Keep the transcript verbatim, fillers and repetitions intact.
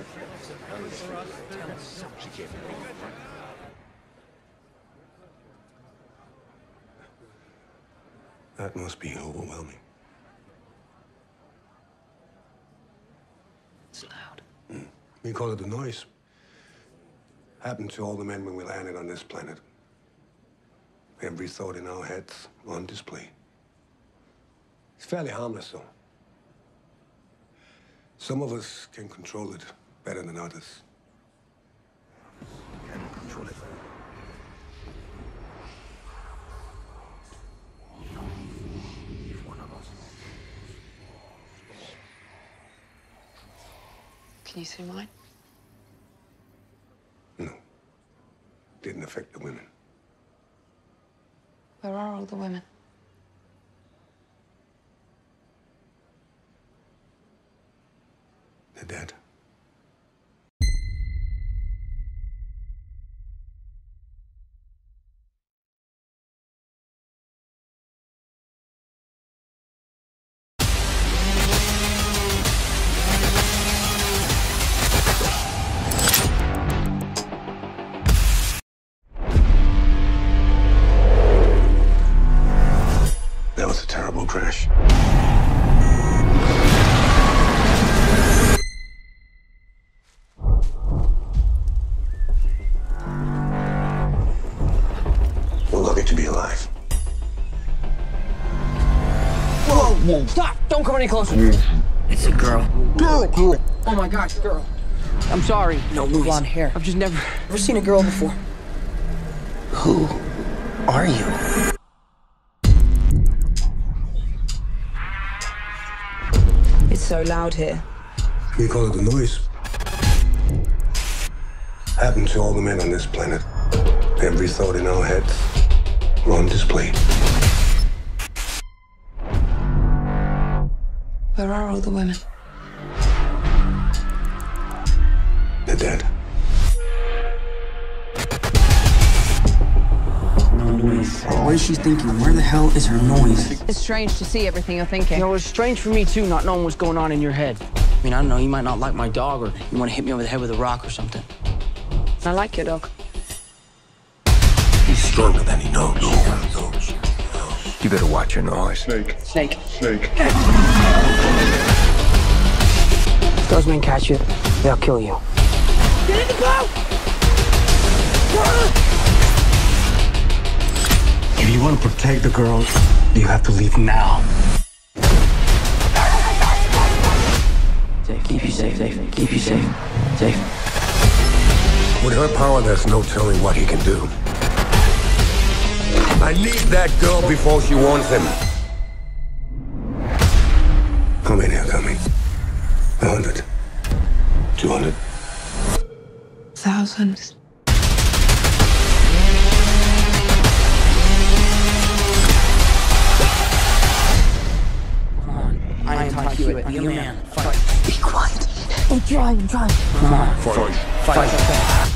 That must be overwhelming. It's loud. Mm. We call it the noise. Happened to all the men when we landed on this planet. Every thought in our heads on display. It's fairly harmless, though. Some of us can control it better than others. Can control it. One of us. Can you see mine? No. Didn't affect the women. Where are all the women? They're dead. That was a terrible crash. We're lucky to be alive. Whoa, whoa, stop! Don't come any closer. It's a girl. Girl! Girl! Oh my gosh, girl. I'm sorry. No noise. Blonde hair. I've just never, never seen a girl before. Who are you? It's so loud here. We call it the noise. Happened to all the men on this planet. Every thought in our heads on display. Where are all the women? They're dead. No noise. What is she thinking? Where the hell is her noise? It's strange to see everything you're thinking. You know, it's strange for me, too, not knowing what's going on in your head. I mean, I don't know, you might not like my dog, or you want to hit me over the head with a rock or something. I like your dog. He's stronger than he knows. You better watch your noise. Snake. Snake. Snake. If those men catch you, they'll kill you. Get in the boat! If you want to protect the girl, you have to leave now. Safe, keep you safe, safe, keep you safe, safe. With her power, there's no telling what he can do. I need that girl before she wants him. How many are coming? A hundred? Two hundred? Thousands. Come on, I am Todd Hewitt. I'm your man. Fight. Be quiet. I'm trying, I'm trying. Come on. Fight. Fight. Fight.